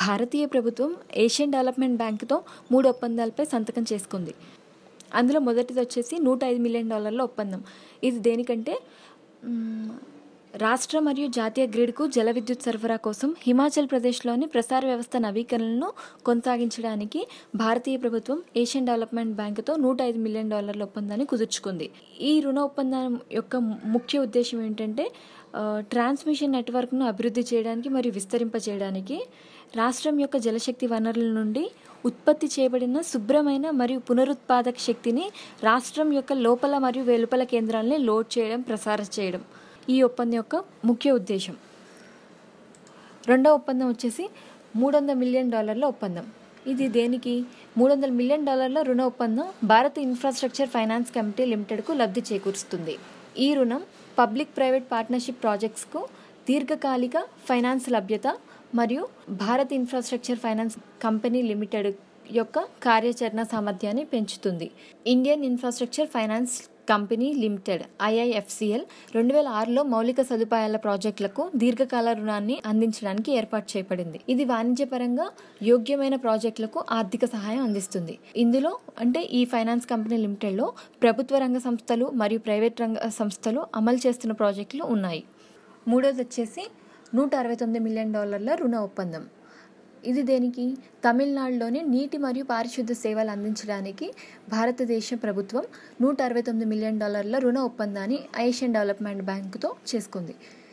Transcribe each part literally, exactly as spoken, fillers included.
భారతీయ ప్రభుత్వం Asian development బ్యాంకుతో మూడు ఒప్పందాలపై సంతకం చేసుకుంది. అందులో మొదటిది వచ్చేసి నూట ఐదు మిలియన్ డాలర్ల ఒప్పందం. ఇది దేనికంటే రాష్ట్ర మరియు జాతీయ గ్రిడ్కు జల విద్యుత్ సరఫరా కోసం హిమాచల్ ప్రదేశ్లోని ప్రసార వ్యవస్థ నవీకరణలను కొనసాగించడానికి భారతీయ ప్రభుత్వం ఏషియన్ డెవలప్మెంట్ బ్యాంకుతో నూట ఐదు మిలియన్ డాలర్ల ఒప్పందాన్ని కుదుర్చుకుంది. ఈ రుణ ఒప్పందం యొక్క ముఖ్య ఉద్దేశం ఏంటంటే ట్రాన్స్మిషన్ నెట్వర్క్ను అభివృద్ధి చేయడానికి మరియు విస్తరింపచేయడానికి, రాష్ట్రం యొక్క జలశక్తి వనరుల నుండి ఉత్పత్తి చేయబడిన శుభ్రమైన మరియు పునరుత్పాదక శక్తిని రాష్ట్రం యొక్క లోపల మరియు వెలుపల కేంద్రాలని లోడ్ చేయడం, ప్రసారం చేయడం ఈ ఒప్పందం యొక్క ముఖ్య ఉద్దేశం. రెండవ ఒప్పందం వచ్చేసి మూడు వందల మిలియన్ డాలర్ల ఒప్పందం. ఇది దేనికి? మూడు వందల మిలియన్ డాలర్ల రుణ ఒప్పందం భారత్ ఇన్ఫ్రాస్ట్రక్చర్ ఫైనాన్స్ కమిటీ లిమిటెడ్కు లబ్ధి చేకూరుస్తుంది. ఈ రుణం పబ్లిక్ ప్రైవేట్ పార్ట్నర్షిప్ ప్రాజెక్ట్స్కు దీర్ఘకాలిక ఫైనాన్స్ లభ్యత మరియు Bharat infrastructure finance company limited యొక్క కార్యాచరణ సామర్థ్యాన్ని పెంచుతుంది. Indian infrastructure finance company limited IIFCL రెండు వేల ఆరులో మౌలిక సదుపాయాల ప్రాజెక్టులకు దీర్ఘకాల రుణాన్ని అందించడానికి ఏర్పాటు చేయబడింది. ఇది వాణిజ్యపరంగా యోగ్యమైన ప్రాజెక్టులకు ఆర్థిక సహాయం అందిస్తుంది. ఇందులో అంటే ఈ ఫైనాన్స్ కంపెనీ లిమిటెడ్లో ప్రభుత్వ రంగ సంస్థలు మరియు ప్రైవేట్ రంగ సంస్థలు అమలు చేస్తున్న ప్రాజెక్టులు ఉన్నాయి. మూడోది వచ్చేసి నూట అరవై తొమ్మిది మిలియన్ డాలర్ల రుణ ఒప్పందం. ఇది దేనికి? తమిళనాడులోని నీటి మరియు పారిశుద్ధ్య సేవలు అందించడానికి భారతదేశ ప్రభుత్వం నూట అరవై తొమ్మిది మిలియన్ డాలర్ల రుణ ఒప్పందాన్ని ఏషియన్ డెవలప్మెంట్ బ్యాంకుతో చేసుకుంది.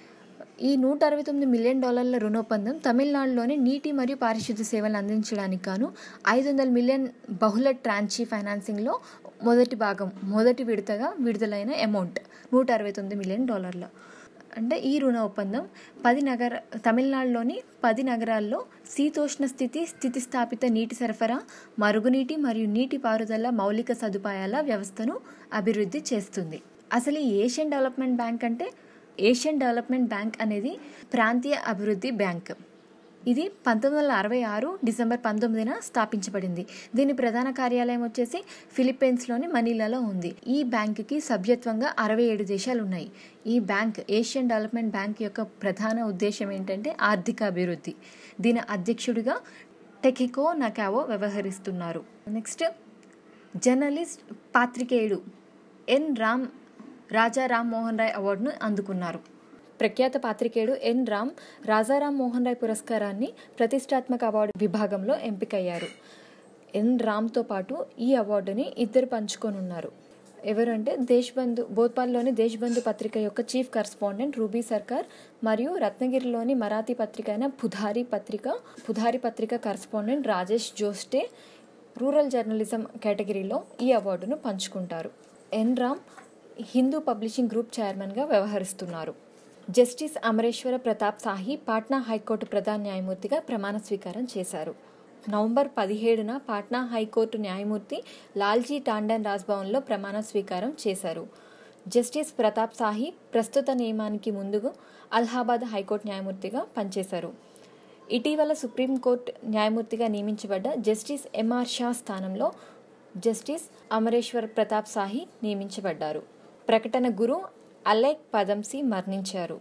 ఈ నూట అరవై తొమ్మిది మిలియన్ డాలర్ల రుణ ఒప్పందం తమిళనాడులోని నీటి మరియు పారిశుద్ధ్య సేవలు అందించడానికి గాను ఐదు వందల మిలియన్ బహుళ ట్రాంచీ ఫైనాన్సింగ్లో మొదటి భాగం మొదటి విడతగా విడుదలైన అమౌంట్ నూట అరవై తొమ్మిది మిలియన్ డాలర్ల. అంటే ఈ రుణ ఒప్పందం పది నగర తమిళనాడులోని పది నగరాల్లో శీతోష్ణ స్థితి స్థితిస్థాపిత నీటి సరఫరా, మరుగునీటి మరియు నీటి పారుదల మౌలిక సదుపాయాల వ్యవస్థను అభివృద్ధి చేస్తుంది. అసలు ఈ ఏషియన్ డెవలప్మెంట్ బ్యాంక్ అంటే ఏషియన్ డెవలప్మెంట్ బ్యాంక్ అనేది ప్రాంతీయ అభివృద్ధి బ్యాంక్. ఇది పంతొమ్మిది వందల అరవై ఆరు డిసెంబర్ పంతొమ్మిదిన స్థాపించబడింది. దీని ప్రధాన కార్యాలయం వచ్చేసి ఫిలిప్పీన్స్లోని మనీలాలో ఉంది. ఈ బ్యాంకుకి సభ్యత్వంగా అరవై ఏడు దేశాలు ఉన్నాయి. ఈ బ్యాంక్ ఏషియన్ డెవలప్మెంట్ బ్యాంక్ యొక్క ప్రధాన ఉద్దేశం ఏంటంటే ఆర్థిక అభివృద్ధి. దీని అధ్యక్షుడిగా టెకికో నకావో వ్యవహరిస్తున్నారు. నెక్స్ట్ జర్నలిస్ట్ పాత్రికేయుడు ఎన్ రామ్ రాజా రామ్ మోహన్ రాయ్ అవార్డును అందుకున్నారు. ప్రఖ్యాత పాత్రికేయుడు ఎన్ రామ్ రాజారాం మోహన్ రాయ్ పురస్కారాన్ని ప్రతిష్టాత్మక అవార్డు విభాగంలో ఎంపికయ్యారు. ఎన్ రామ్తో పాటు ఈ అవార్డుని ఇద్దరు పంచుకొనున్నారు. ఎవరంటే దేశ్బంధు భోపాల్లోని దేశ్బంధు పత్రిక యొక్క చీఫ్ కరస్పాండెంట్ రూబీ సర్కార్ మరియు రత్నగిరిలోని మరాఠీ పత్రిక అయిన పుధారి పత్రిక పుధారి పత్రిక correspondent Rajesh Joshte rural journalism కేటగిరీలో ఈ అవార్డును పంచుకుంటారు. N Ram Hindu publishing group చైర్మన్గా వ్యవహరిస్తున్నారు. జస్టిస్ అమరేశ్వర ప్రతాప్ సాహి పాట్నా హైకోర్టు ప్రధాన న్యాయమూర్తిగా ప్రమాణ స్వీకారం చేశారు. నవంబర్ పదిహేడున పాట్నా హైకోర్టు న్యాయమూర్తి లాల్జీ టాండన్ రాజ్భవన్లో ప్రమాణ స్వీకారం చేశారు. జస్టిస్ ప్రతాప్ సాహి ప్రస్తుత నియమానికి ముందుగా అలహాబాద్ హైకోర్టు న్యాయమూర్తిగా పనిచేశారు. ఇటీవల సుప్రీంకోర్టు న్యాయమూర్తిగా నియమించబడ్డ జస్టిస్ ఎంఆర్ షా స్థానంలో జస్టిస్ అమరేశ్వర్ ప్రతాప్ సాహి నియమించబడ్డారు. ప్రకటన గురు అలైక్ పదంసి మరణించారు.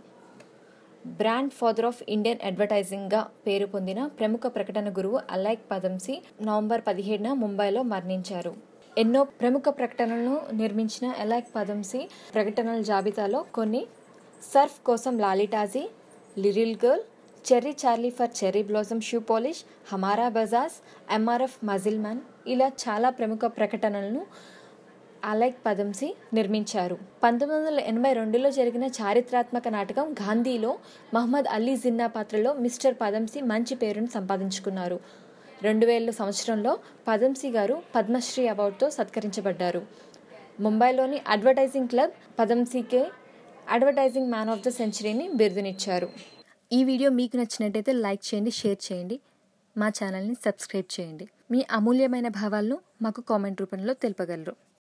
బ్రాండ్ ఫాదర్ ఆఫ్ ఇండియన్ అడ్వర్టైజింగ్గా పేరు పొందిన ప్రముఖ ప్రకటన గురువు అలైక్ పదంసి నవంబర్ పదిహేడున ముంబైలో మరణించారు. ఎన్నో ప్రముఖ ప్రకటనలను నిర్మించిన అలైక్ పదంసి ప్రకటనల జాబితాలో కొన్ని సర్ఫ్ కోసం Lalitaji, Liril girl, Cherry Charlie for Cherry Blossom shoe polish, Hamara Bajaj, MRF muscle man ఇలా చాలా ప్రముఖ ప్రకటనలను అలైక్ పదంసి నిర్మించారు. పంతొమ్మిది వందల ఎనభై రెండులో జరిగిన చారిత్రాత్మక నాటకం గాంధీలో మహమ్మద్ అలీ జిన్నా పాత్రలో మిస్టర్ పదంసి మంచి పేరును సంపాదించుకున్నారు. రెండు వేల సంవత్సరంలో పదంసి గారు పద్మశ్రీ అవార్డుతో సత్కరించబడ్డారు. ముంబైలోని అడ్వర్టైజింగ్ క్లబ్ పదంసికే అడ్వర్టైజింగ్ మ్యాన్ ఆఫ్ ద సెంచరీని బిరుదునిచ్చారు. ఈ వీడియో మీకు నచ్చినట్టయితే లైక్ చేయండి, షేర్ చేయండి, మా ఛానల్ని సబ్స్క్రైబ్ చేయండి. మీ అమూల్యమైన భావాలను మాకు కామెంట్ రూపంలో తెలుపగలరు.